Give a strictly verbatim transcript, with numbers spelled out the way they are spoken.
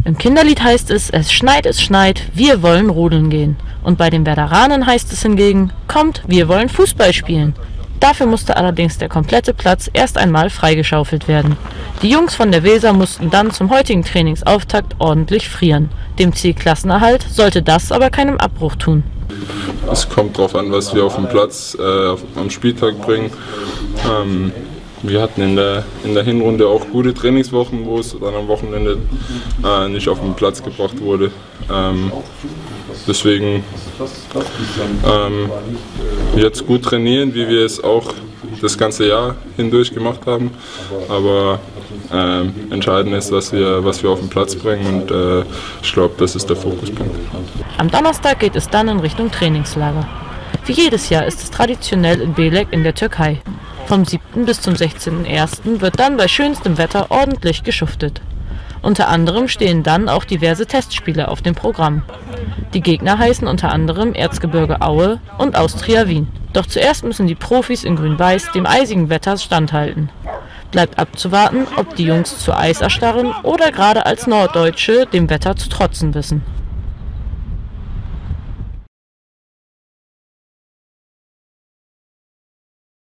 Im Kinderlied heißt es, es schneit, es schneit, wir wollen rodeln gehen. Und bei den Werderanen heißt es hingegen, kommt, wir wollen Fußball spielen. Dafür musste allerdings der komplette Platz erst einmal freigeschaufelt werden. Die Jungs von der Weser mussten dann zum heutigen Trainingsauftakt ordentlich frieren. Dem Ziel Klassenerhalt sollte das aber keinem Abbruch tun. Es kommt darauf an, was wir auf dem Platz äh, am Spieltag bringen. Ähm, wir hatten in der, in der Hinrunde auch gute Trainingswochen, wo es dann am Wochenende äh, nicht auf den Platz gebracht wurde. Ähm, deswegen ähm, jetzt gut trainieren, wie wir es auch das ganze Jahr hindurch gemacht haben. Aber ähm, entscheidend ist, was wir, was wir auf den Platz bringen, und äh, ich glaube, das ist der Fokuspunkt. Am Donnerstag geht es dann in Richtung Trainingslager. Wie jedes Jahr ist es traditionell in Belek in der Türkei. Vom siebten bis zum sechzehnten ersten wird dann bei schönstem Wetter ordentlich geschuftet. Unter anderem stehen dann auch diverse Testspiele auf dem Programm. Die Gegner heißen unter anderem Erzgebirge Aue und Austria Wien. Doch zuerst müssen die Profis in Grün-Weiß dem eisigen Wetter standhalten. Bleibt abzuwarten, ob die Jungs zu Eis erstarren oder gerade als Norddeutsche dem Wetter zu trotzen wissen.